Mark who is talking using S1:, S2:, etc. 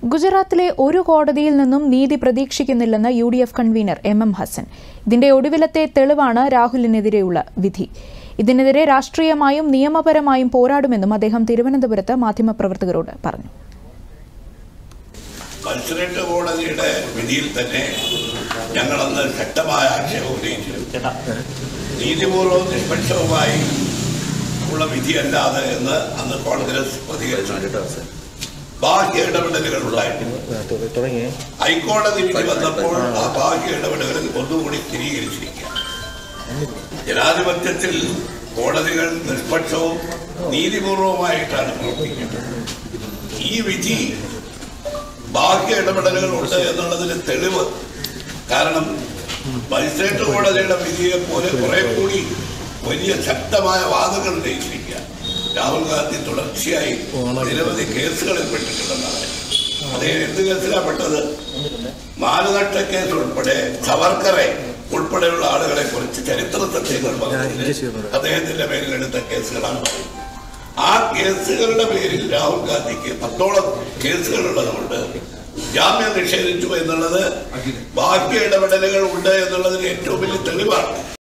S1: ഗുജറാത്തിലെ ഒരു കോടതിയിൽ നിന്നും നീതി പ്രതീക്ഷിക്കുന്നില്ലെന്ന് UDF കൺവീനർ MM ഹസൻ. ഇതിന്റെ ഒടുവിലത്തെ തെളിവാണ് രാഹുലിനെതിരെയുള്ള വിധി. ഇതിനെതിരെ രാഷ്ട്രീയമായും നിയമപരമായും പോരാടുമെന്നും അദ്ദേഹം തിരുവനന്തപുരത്ത് മാധ്യമപ്രവർത്തകരോട് പറഞ്ഞു.
S2: മജിസ്ട്രേറ്റ് കോടതിയുടെ വിധിയിൽ തന്നെ ഞങ്ങളന്ന് ശക്തമായ ആക്ഷേപം ഉന്നയിച്ചു. നീതിപൂർവ്വം നിഷ്പക്ഷവുമായി ഉള്ള വിധിയല്ലാതെ എന്ന് അന്ന് കോൺഗ്രസ് പ്രതികരിച്ചു. ബാഹ്യ ഇടപെടലുകൾ ഉണ്ടായിരുന്നു. ഹൈക്കോടതി വിധി വന്നപ്പോൾ ആ ബാഹ്യ ഇടപെടലുകൾ ഒന്നുകൂടി സ്ഥിരീകരിച്ചിരിക്കുക. ജനാധിപത്യത്തിൽ കോടതികൾ നിഷ്പക്ഷവും നീതിപൂർവമായിട്ടാണ് പ്രവർത്തിക്കുന്നത്. ഈ വിധി ബാഹ്യ ഇടപെടലുകൾ ഉണ്ട് എന്നുള്ളതിന് തെളിവ്. കാരണം മജിസ്ട്രേറ്റ് കോടതിയുടെ വിധിയെ പോലെ കുറെ കൂടി വലിയ ശക്തമായ വാദങ്ങൾ ഉന്നയിച്ചിരിക്കുക. രാഹുൽ ഗാന്ധി തുടർച്ചയായി നിരവധി കേസുകളിൽ പെട്ടിട്ടുണ്ടെന്നാണ്. അദ്ദേഹം എന്ത് കേസിലാണ് പെട്ടത്? മാനനഷ്ട കേസ് ഉൾപ്പെടെ സവർക്കറെ ഉൾപ്പെടെയുള്ള ആളുകളെ കുറിച്ച് ചരിത്ര സത്യങ്ങൾ അദ്ദേഹത്തിന്റെ പേരിൽ എടുത്ത കേസുകളാണ്. ആ കേസുകളുടെ പേരിൽ രാഹുൽ ഗാന്ധിക്ക് 10ഓളം കേസുകളുള്ളതുകൊണ്ട് ജാമ്യം നിഷേധിച്ചു എന്നുള്ളത് ബാഹ്യ ഇടപെടലുകൾ ഉണ്ട് എന്നുള്ളതിന് ഏറ്റവും വലിയ തെളിവാണ്.